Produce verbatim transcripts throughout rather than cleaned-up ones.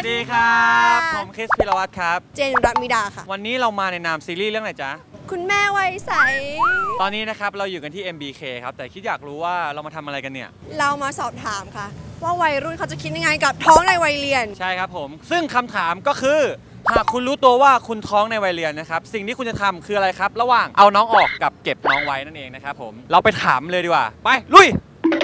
สดีครับผมคริสพิรวัตรครับเจนรัตมิดาค่ะวันนี้เรามาในนามซีรีส์เรื่องไหนจ๊ะคุณแม่วัยใสตอนนี้นะครับเราอยู่กันที่ เอ็ม บี เค ครับแต่คิดอยากรู้ว่าเรามาทำอะไรกันเนี่ยเรามาสอบถามค่ะว่าวัยรุ่นเขาจะคิดยังไงกับท้องในวัยเรียนใช่ครับผมซึ่งคำถามก็คือหากคุณรู้ตัวว่าคุณท้องในวัยเรียนนะครับสิ่งที่คุณจะทำคืออะไรครับระหว่างเอาน้องออกกับเก็บน้องไว้นั่นเองนะครับผมเราไปถามเลยดีกว่าไปลุย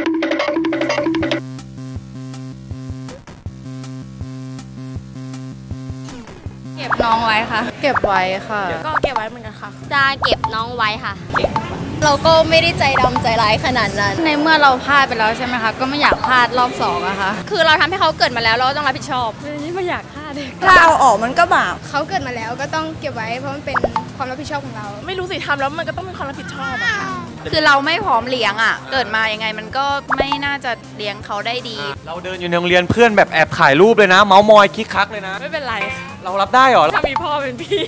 เก็บน้องไว้ค่ะเก็บไว้ค่ะก็เก็บไว้เหมือนกันค่ะจะเก็บน้องไว้ค่ะเราก็ไม่ได้ใจดำใจร้ายขนาดนั้นในเมื่อเราพลาดไปแล้วใช่ไหมคะก็ไม่อยากพลาดรอบสองอะค่ะคือเราทำให้เขาเกิดมาแล้วเราต้องรับผิดชอบนี่ไม่อยากพลาดเลยถ้าเอาออกมันก็บาปเขาเกิดมาแล้วก็ต้องเก็บไว้เพราะมันเป็นความรับผิดชอบของเราไม่รู้สิทำแล้วมันก็ต้องเป็นความรับผิดชอบอะค่ะคือเราไม่พร้อมเลี้ยงอะเกิดมายังไงมันก็ไม่น่าจะเลี้ยงเขาได้ดีเราเดินอยู่ในโรงเรียนเพื่อนแบบแอบถ่ายรูปเลยนะเมาส์มอยคิกคักเลยนะไม่เป็นไรเรารับได้หรอถ้ามีพ่อเป็นพี่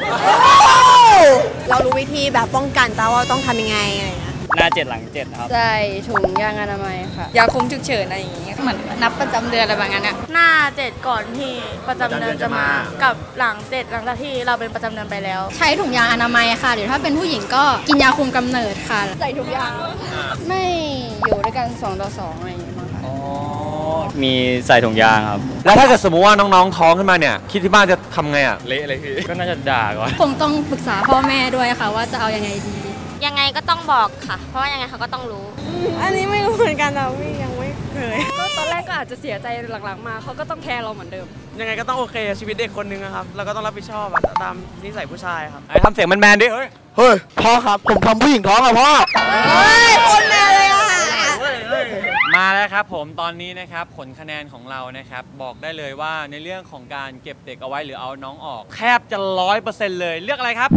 เรารู้วิธีแบบป้องกันแต่ว่าต้องทำยังไงอะไรเงี้ยหน้าเจ็ดหลังเจ็ดครับใส่ถุงยางอนามัยค่ะยาคุมฉุกเฉินอะไรอย่างเงี้ยเหมือนนับประจำเดือนอะไรแบบนั้นอะหน้าเจ็ดก่อนที่ประจำเดือนจะมากับหลังเจ็ดหลังจากที่เราเป็นประจำเดือนไปแล้วใช้ถุงยางอนามัยค่ะหรือถ้าเป็นผู้หญิงก็กินยาคุมกำเนิดค่ะใส่ถุงยางไม่อยู่ด้วยกันสองต่อสองอะไรอย่างเงี้ยมั้งค่ะมีใส่ถุงยางครับแล้วถ้าเกิดสมมติว่าน้องๆท้องขึ้นมาเนี่ยคิดที่บ้านจะทำไงอะเละเลยคือก็น่าจะด่าก่อนคงต้องปรึกษาพ่อแม่ด้วยค่ะว่าจะเอายังไงดียังไงก็ต้องบอกค่ะเพราะว่ายังไงเขาก็ต้องรู้อันนี้ไม่รู้เหมือนกันเราไม่ยังไม่เคยก็ตอนแรกก็อาจจะเสียใจหลังๆมาเขาก็ต้องแคร์เราเหมือนเดิมยังไงก็ต้องโอเคชีวิตเด็กคนนึงครับเราก็ต้องรับผิดชอบตามนิสัยผู้ชายครับไอ้ทำเสียงแมนๆดิเฮ้ยเฮ้ยพ่อครับผมทำผู้หญิงท้องอะพ่อเฮ้ยคนแมนเลยอะมาแล้วครับผมตอนนี้นะครับผลคะแนนของเรานะครับบอกได้เลยว่าในเรื่องของการเก็บเด็กเอาไว้หรือเอาน้องออกแทบจะร้อยเปอร์เซ็นต์เลยเลือกอะไรครับ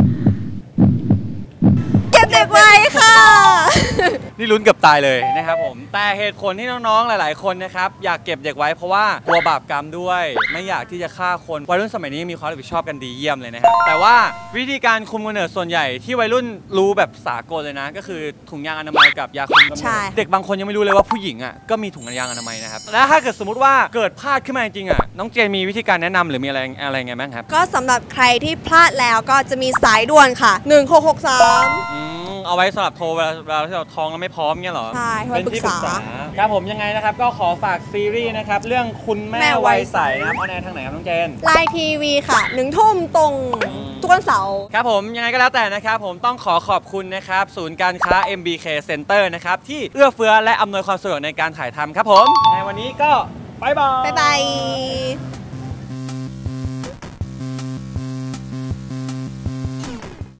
เก็บเด็กไว้ค่ะนี่ลุ้นเกือบตายเลยนะครับผมแต่เหตุผลที่น้องๆหลายๆคนนะครับอยากเก็บเด็กไว้เพราะว่ากลัวบาปกรรมด้วยไม่อยากที่จะฆ่าคนวัยรุ่นสมัยนี้มีความรับผิดชอบกันดีเยี่ยมเลยนะครับแต่ว่าวิธีการคุมกำเนิดส่วนใหญ่ที่วัยรุ่นรู้แบบสากลเลยนะก็คือถุงยางอนามัยกับยาคุมกำเนิดเด็กบางคนยังไม่รู้เลยว่าผู้หญิงอ่ะก็มีถุงยางอนามัยนะครับแล้วถ้าเกิดสมมติว่าเกิดพลาดขึ้นมาจริงๆอ่ะน้องเจนมีวิธีการแนะนำหรือมีอะไรอะไรไงบ้างครับก็สำหรับใครที่พลาดแล้วก็จะมีสายด่วนค่ะหนึ่งหกหกสามเอาไว้สำหรับโทรเวลาเวลาที่เราท้องแล้วไม่พร้อมเงี้ยหรอใช่เป็นที่ปรึกษาครับผมยังไงนะครับก็ขอฝากซีรีส์นะครับเรื่องคุณแม่วัยใสนะครับออนแอร์ทางไหนครับน้องเจนไลน์ทีวีค่ะหนึ่งทุ่มตรงทุกวันเสาร์ครับผมยังไงก็แล้วแต่นะครับผมต้องขอขอบคุณนะครับศูนย์การค้า เอ็ม บี เค Center นะครับที่เอื้อเฟื้อและอำนวยความสะดวกในการถ่ายทำครับผมในวันนี้ก็บ๊ายบายบ๊ายบาย